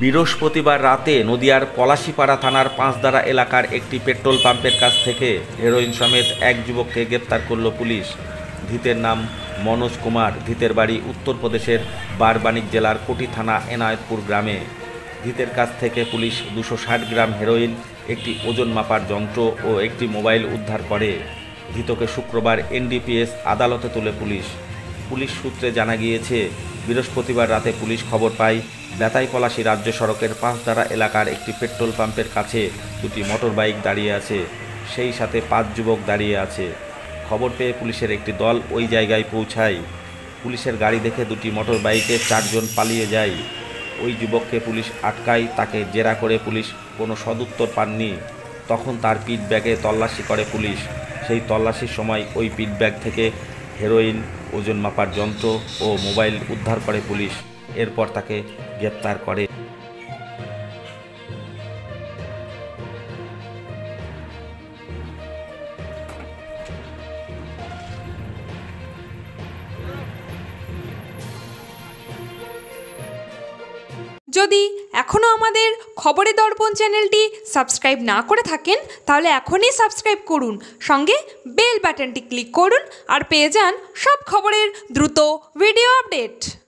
বৃহস্পতিবার রাতে নদিয়ার পলাশীপাড়া থানার পাঁচদারা এলাকার একটি পেট্রোল পাম্পের কাছ থেকে হেরোইন সমেত এক যুবককে গ্রেপ্তার করল পুলিশ। ধৃতের নাম মনোজ কুমার। ধৃতের বাড়ি উত্তরপ্রদেশের বারবানিক জেলার কোটি থানা এনায়েতপুর গ্রামে। ধৃতের কাছ থেকে পুলিশ 260 গ্রাম হেরোইন, একটি ওজন মাপার যন্ত্র ও একটি মোবাইল উদ্ধার করে। ধৃতকে শুক্রবার এনডিপিএস আদালতে তোলে পুলিশ। পুলিশ সূত্রে জানা গিয়েছে, বৃহস্পতিবার রাতে পুলিশ খবর পায় বেতাই পলাশী রাজ্য সড়কের পাঁচদারা এলাকার একটি পেট্রোল পাম্পের কাছে দুটি মোটর বাইক দাঁড়িয়ে আছে, সেই সাথে 5 যুবক দাঁড়িয়ে আছে। খবর পেয়ে পুলিশের একটি দল ওই জায়গায় পৌঁছায়। পুলিশের গাড়ি দেখে দুটি মোটর বাইকে 4 জন পালিয়ে যায়। ওই যুবককে পুলিশ আটকায়। তাকে জেরা করে পুলিশ কোনো সদুত্তর পাননি। তখন তার পিট ব্যাগে তল্লাশি করে পুলিশ। সেই তল্লাশির সময় ওই পিট ব্যাগ থেকে হেরোইন, ওজন মাপার যন্ত্র ও মোবাইল উদ্ধার করে পুলিশ। এরপর তাকে গ্রেপ্তার করে। যদি এখনও আমাদের খবরের দর্পণ চ্যানেলটি সাবস্ক্রাইব না করে থাকেন তাহলে এখনই সাবস্ক্রাইব করুন, সঙ্গে বেল বাটনটি ক্লিক করুন আর পেয়ে যান সব খবরের দ্রুত ভিডিও আপডেট।